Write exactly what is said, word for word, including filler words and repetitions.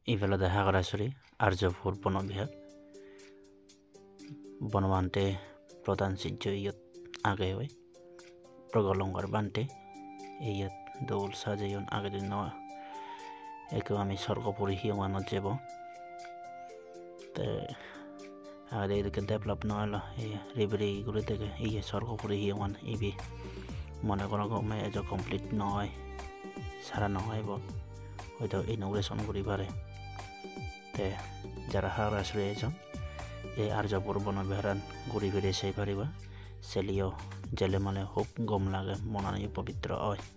ইফালে হাগৰাচুৰি আৰ্যপুৰ বনবিহার বনবান্তে প্রধান চিহ্ন ইয়াত আগে হয় প্রগলঙ্গার বান্তে ইয়াত দৌল সাজাইন আগে দিন নেওয়া একে আমি সর্গপুরি হিমানত যাব তে আর এদিকে ডেভেলপ না হলো এই রিভারিগুলো থেকে এই সর্গপুরি হিমান ইবি মনে কোনো গমে এজ কমপ্লিট নয় সারা নয় হয়তো ইনগ্রেশন করি পারে তে যারা হাগরাচুরি এজন এই আর্যপুর বনবিহারান ঘুরি ফিরে সেই পারিবা চেলিও জেলে মানে খুব গম লাগে মনানি পবিত্র হয়।